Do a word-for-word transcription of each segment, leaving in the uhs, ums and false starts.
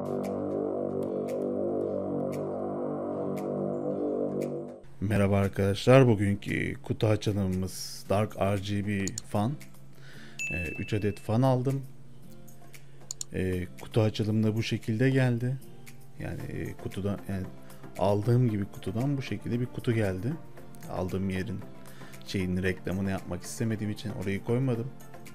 Merhaba arkadaşlar, bugünkü kutu açılımımız Dark R G B fan. ee, üç adet fan aldım. ee, kutu açılımda bu şekilde geldi. Yani e, kutudan, yani aldığım gibi kutudan bu şekilde bir kutu geldi. Aldığım yerin şeyin reklamını yapmak istemediğim için orayı koymadım.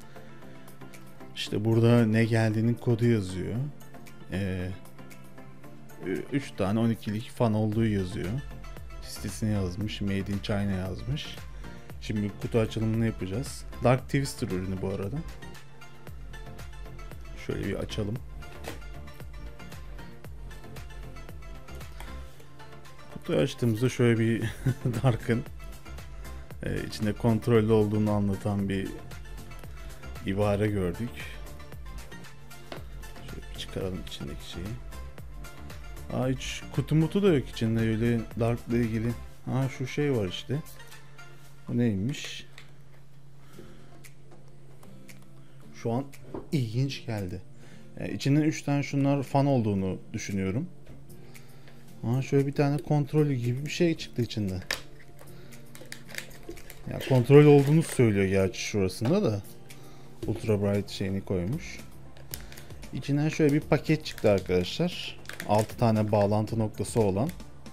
İşte burada ne geldiğinin kodu yazıyor. üç tane on ikilik fan olduğu yazıyor. Sitesine yazmış, Made in China yazmış. Şimdi kutu açılımını yapacağız. Dark Twister ürünü bu arada. Şöyle bir açalım. Kutuyu açtığımızda şöyle bir Dark'ın e, içinde kontrollü olduğunu anlatan bir ibare gördük. Şöyle bir çıkaralım içindeki şeyi. Aa, hiç kutu mutu da yok içinde, öyle Dark'la ilgili. Ha, şu şey var işte. Bu neymiş? Şu an ilginç geldi. Yani içinden üç tane şunlar fan olduğunu düşünüyorum. Aa, şöyle bir tane kontrollü gibi bir şey çıktı içinde. Ya kontrol olduğunu söylüyor gerçi şurasında da. Ultra Bright şeyini koymuş. İçinden şöyle bir paket çıktı arkadaşlar. altı tane bağlantı noktası olan.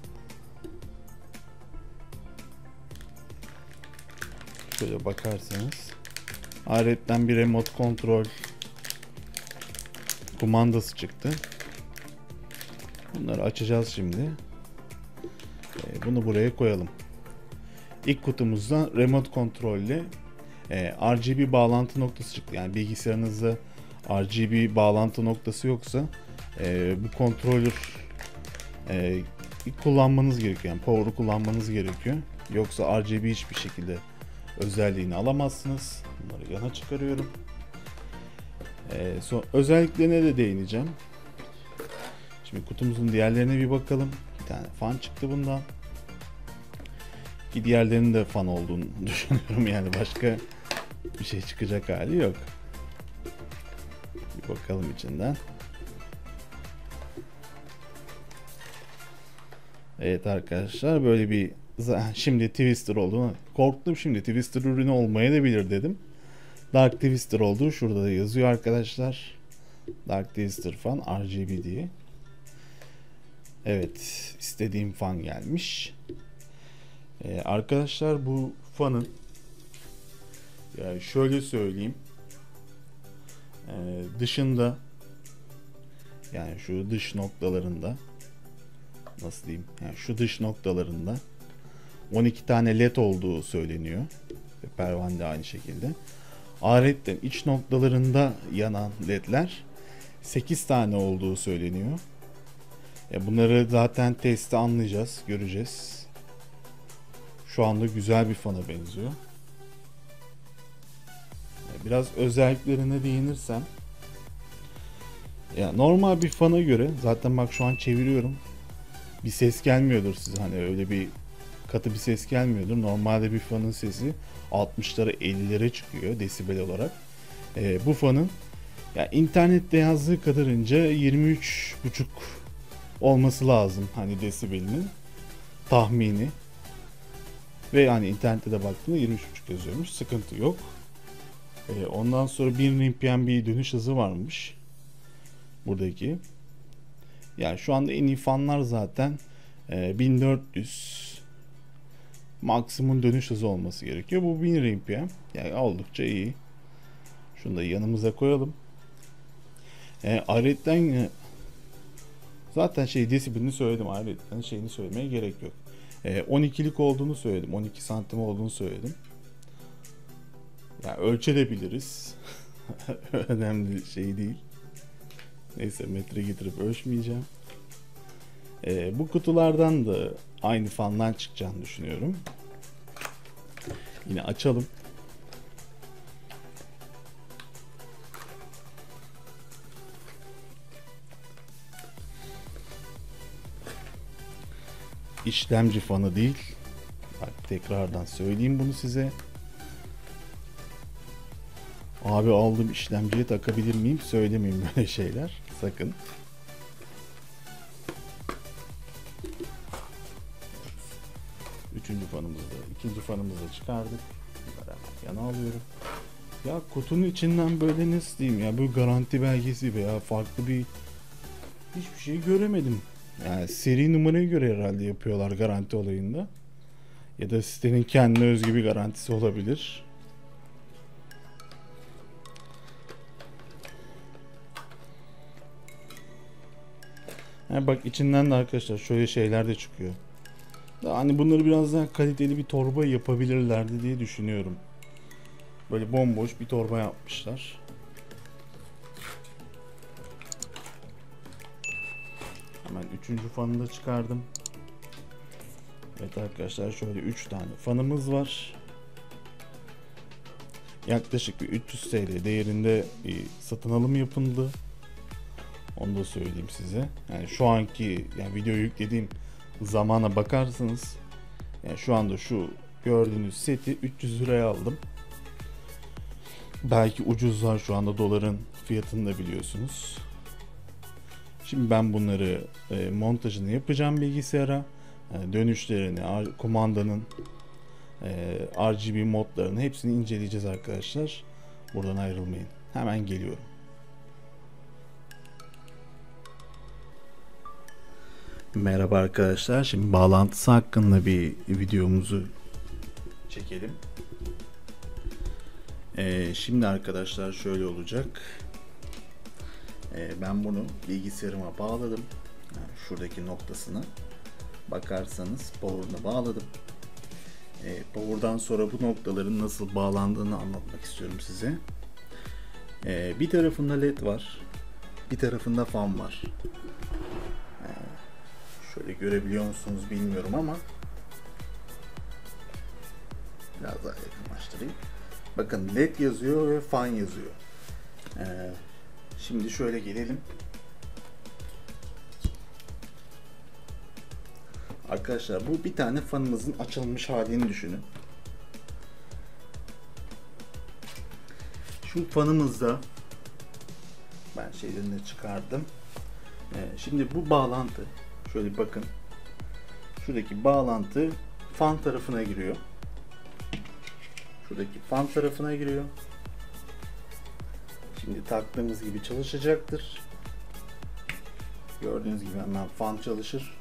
Şöyle bakarsanız. Ayrıca bir remote kontrol kumandası çıktı. Bunları açacağız şimdi. Bunu buraya koyalım. İlk kutumuzda remote kontrolle R G B bağlantı noktası çıktı. Yani bilgisayarınızda R G B bağlantı noktası yoksa bu kontrolör kullanmanız gerekiyor. Yani power'ı kullanmanız gerekiyor. Yoksa R G B hiçbir şekilde özelliğini alamazsınız. Bunları yana çıkarıyorum. Ee, son, özelliklerine de değineceğim. Şimdi kutumuzun diğerlerine bir bakalım. Bir tane fan çıktı bundan. Ki diğerlerinin de fan olduğunu düşünüyorum. Yani başka bir şey çıkacak hali yok. Bir bakalım içinden. Evet arkadaşlar, böyle bir şimdi Twister olduğunu korktum. Şimdi Twister ürünü olmayabilir dedim. Dark Twister olduğu şurada da yazıyor arkadaşlar. Dark Twister fan R G B diye. Evet, istediğim fan gelmiş. Ee, arkadaşlar bu fanın, yani şöyle söyleyeyim, ee, dışında, yani şu dış noktalarında, nasıl diyeyim, yani şu dış noktalarında on iki tane led olduğu söyleniyor. Ve pervane de aynı şekilde. Ayrıca iç noktalarında yanan ledler sekiz tane olduğu söyleniyor. E bunları zaten testte anlayacağız, göreceğiz. Şu anda güzel bir fana benziyor. E biraz özelliklerine değinirsem, ya normal bir fana göre zaten bak şu an çeviriyorum. Bir ses gelmiyordur size, hani öyle bir katı bir ses gelmiyordur. Normalde bir fanın sesi altmışlara ellilere çıkıyor desibel olarak. E, bu fanın ya internette yazdığı kadarınca yirmi üç buçuk olması lazım hani desibelinin tahmini. Ve yani internette de baktığımda yirmi üç buçuk yazıyormuş. Sıkıntı yok. E, ondan sonra bir R P M bir dönüş hızı varmış. Buradaki. Yani şu anda en iyi fanlar zaten e, bin dört yüz maksimum dönüş hızı olması gerekiyor. Bu bin R P M. Yani oldukça iyi. Şunu da yanımıza koyalım. E, ayrıca zaten şey desibelini söyledim. Ayrıca şeyini söylemeye gerek yok. E, on ikilik olduğunu söyledim. on iki santim olduğunu söyledim. Yani ölçebiliriz. Önemli şey değil. Neyse, metre getirip ölçmeyeceğim. E, bu kutulardan da aynı fandan çıkacağını düşünüyorum. Yine açalım. İşlemci fanı değil. Bak, tekrardan söyleyeyim bunu size. Abi aldım işlemciye takabilir miyim? Söylemeyeyim böyle şeyler. Sakın. Üçüncü fanımızı da, ikinci fanımızı da çıkardık. Bunları hemen yana alıyorum. Ya kutunun içinden böyle nasıl diyeyim ya, bu garanti belgesi veya farklı bir hiçbir şey göremedim. Yani seri numaraya göre herhalde yapıyorlar garanti olayında. Ya da sitenin kendine özgü bir garantisi olabilir. Yani bak içinden de arkadaşlar şöyle şeyler de çıkıyor. Hani bunları biraz daha kaliteli bir torba yapabilirlerdi diye düşünüyorum. Böyle bomboş bir torba yapmışlar. Hemen üçüncü fanı da çıkardım. Evet arkadaşlar, şöyle üç tane fanımız var. Yaklaşık bir üç yüz T L değerinde bir satın alım yapıldı. Onu da söyleyeyim size. Yani şu anki, yani video yüklediğim zamana bakarsanız, yani şu anda şu gördüğünüz seti üç yüz liraya aldım. Belki ucuzlar, şu anda doların fiyatını da biliyorsunuz. Şimdi ben bunları e, montajını yapacağım bilgisayara. E, dönüşlerini, kumandanın e, R G B modlarını hepsini inceleyeceğiz arkadaşlar. Buradan ayrılmayın. Hemen geliyorum. Merhaba arkadaşlar. Şimdi bağlantısı hakkında bir videomuzu çekelim. Ee, şimdi arkadaşlar şöyle olacak. Ee, ben bunu bilgisayarıma bağladım. Yani şuradaki noktasına bakarsanız power'ına bağladım. Ee, power'dan sonra bu noktaların nasıl bağlandığını anlatmak istiyorum size. Ee, bir tarafında led var. Bir tarafında fan var. Şöyle görebiliyor musunuz bilmiyorum ama biraz daha yakınlaştırayım. Bakın led yazıyor ve fan yazıyor. Ee, şimdi şöyle gelelim. Arkadaşlar bu bir tane fanımızın açılmış halini düşünün. Şu fanımızda ben şeylerini de çıkardım. Ee, şimdi bu bağlantı, şöyle bakın. Şuradaki bağlantı fan tarafına giriyor. Şuradaki fan tarafına giriyor. Şimdi taktığımız gibi çalışacaktır. Gördüğünüz gibi hemen fan çalışır.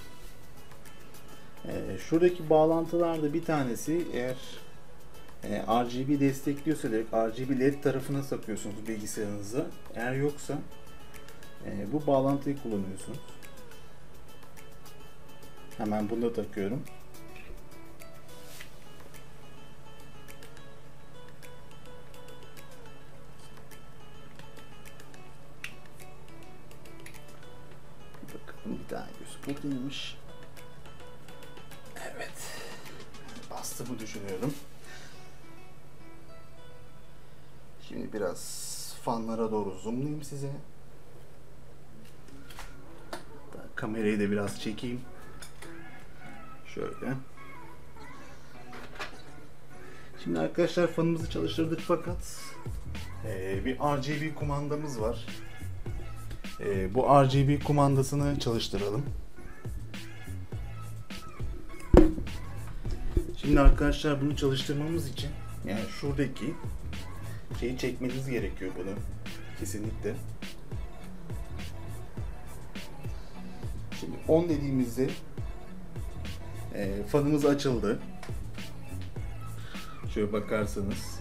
Ee, şuradaki bağlantılarda bir tanesi eğer e, R G B destekliyorsa direkt R G B led tarafına takıyorsunuz bilgisayarınıza. Eğer yoksa e, bu bağlantıyı kullanıyorsunuz. Hemen bunu da takıyorum. Bakın bir tane gözü buradaymış. Evet. Bastığımı düşünüyorum. Şimdi biraz fanlara doğru zoomlayayım size. Kamerayı da biraz çekeyim. Şöyle. Şimdi arkadaşlar fanımızı çalıştırdık fakat e, bir R G B kumandamız var. E, bu R G B kumandasını çalıştıralım. Şimdi arkadaşlar bunu çalıştırmamız için yani şuradaki şeyi çekmeniz gerekiyor bunu. Kesinlikle. Şimdi on dediğimizde e, fanımız açıldı. Şöyle bakarsanız.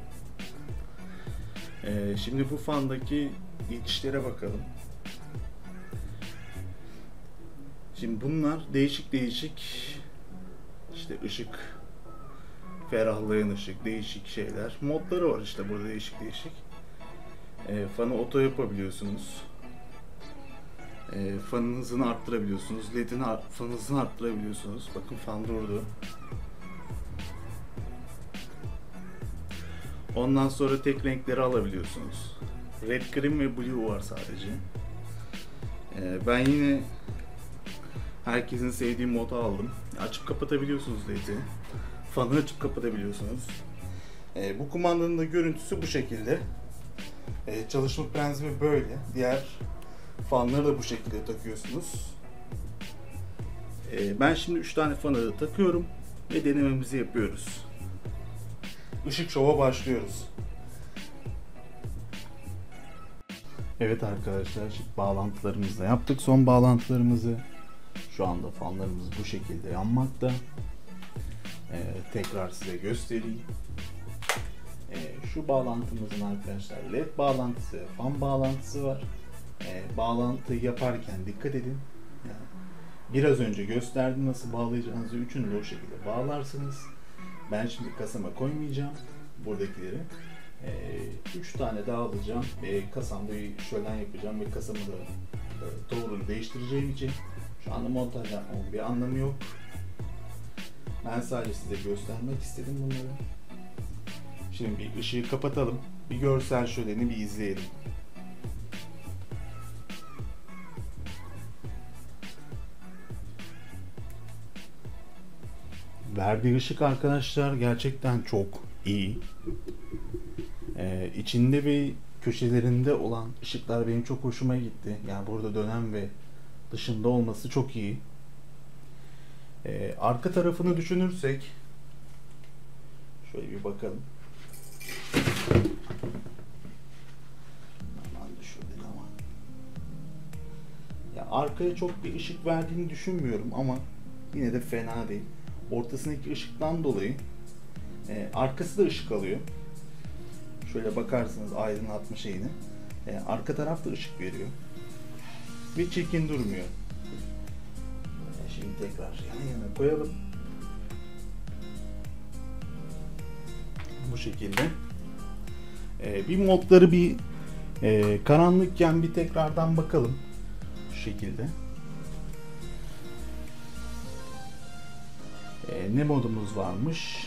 E, şimdi bu fandaki geçişlere bakalım. Şimdi bunlar değişik değişik işte ışık, ferahlayan ışık, değişik şeyler. Modları var işte burada değişik değişik. E, fanı oto yapabiliyorsunuz. E, fanın hızını arttırabiliyorsunuz. Led'in fan hızını arttırabiliyorsunuz. Bakın fan durdu. Ondan sonra tek renkleri alabiliyorsunuz. Red, green ve blue var sadece. E, ben yine herkesin sevdiği modu aldım. Açıp kapatabiliyorsunuz led'i. Fanı açıp kapatabiliyorsunuz. E, bu kumandanın da görüntüsü bu şekilde. E, çalışma prensibi böyle. Diğer fanları da bu şekilde takıyorsunuz. E, ben şimdi üç tane fanı da takıyorum. ve denememizi yapıyoruz. Işık şova başlıyoruz. Evet arkadaşlar, şimdi bağlantılarımızı da yaptık. Son bağlantılarımızı. Şu anda fanlarımız bu şekilde yanmakta. Ee, tekrar size göstereyim. Ee, şu bağlantımızın arkadaşlar led bağlantısı, fan bağlantısı var. Ee, bağlantı yaparken dikkat edin. Yani biraz önce gösterdim nasıl bağlayacağınızı. Üçünü de o şekilde bağlarsınız. Ben şimdi kasama koymayacağım buradakileri. Ee, üç tane daha alacağım. Ee, kasamda bir şölen yapacağım ve kasamı da e, doğrunu değiştireceğim için şu anda montaj yapmamın bir anlamı yok. Ben sadece size göstermek istedim bunları. Şimdi bir ışığı kapatalım. Bir görsel şöleni bir izleyelim. Verdiği ışık arkadaşlar gerçekten çok iyi. Ee, içinde ve köşelerinde olan ışıklar benim çok hoşuma gitti. Yani burada dönen ve dışında olması çok iyi. Ee, arka tarafını düşünürsek şöyle bir bakalım. Aman düşürdük ama. Ya arkaya çok bir ışık verdiğini düşünmüyorum ama yine de fena değil. Ortasındaki ışıktan dolayı e, arkası da ışık alıyor. Şöyle bakarsınız aydınlatma şeyini. E, arka taraf da ışık veriyor. Ve çirkin durmuyor. E, şimdi tekrar yan yana koyalım. Bu şekilde. E, bir modları bir e, karanlıkken bir tekrardan bakalım. Şu şekilde. E, ne modumuz varmış?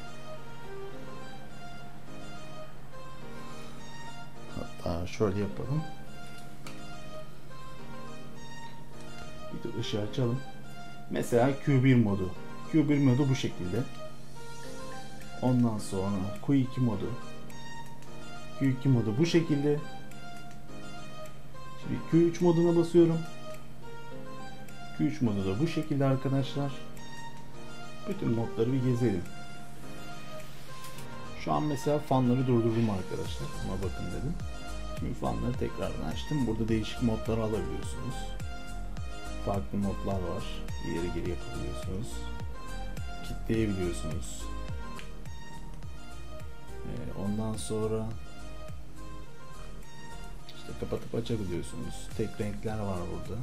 Hatta şöyle yapalım. Bir de ışığı açalım. Mesela Q bir modu. Q bir modu bu şekilde. Ondan sonra Q iki modu. Q iki modu bu şekilde. Şimdi Q üç moduna basıyorum. Q üç modu da bu şekilde arkadaşlar. Bütün modları bir gezelim. Şu an mesela fanları durdurdum arkadaşlar. Ama bakın dedim. Şimdi fanları tekrardan açtım. Burada değişik modları alabiliyorsunuz. Farklı modlar var. İleri geri yapabiliyorsunuz. Kitleyebiliyorsunuz. Ee, ondan sonra işte kapatıp açabiliyorsunuz. Tek renkler var burada.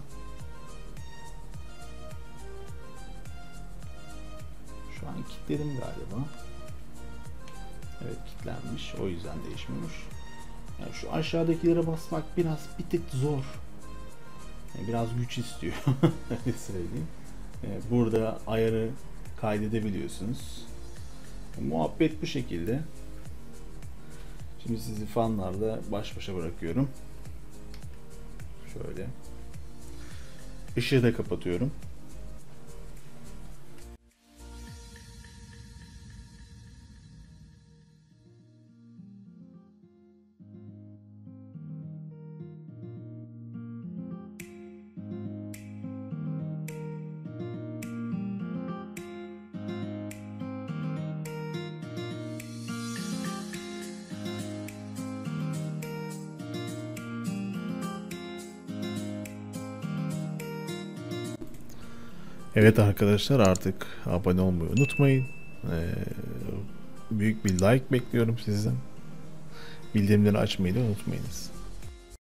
Şu an kilitledim galiba. Evet, kilitlenmiş. O yüzden değişmiyormuş. Yani şu aşağıdakilere basmak biraz bir tık zor. Yani biraz güç istiyor. Öyle söyleyeyim. Yani burada ayarı kaydedebiliyorsunuz. Yani muhabbet bu şekilde. Şimdi sizi fanlarla baş başa bırakıyorum. Şöyle. Işığı da kapatıyorum. Evet arkadaşlar, artık abone olmayı unutmayın. Ee, büyük bir like bekliyorum sizden. Bildirimleri açmayı da unutmayınız.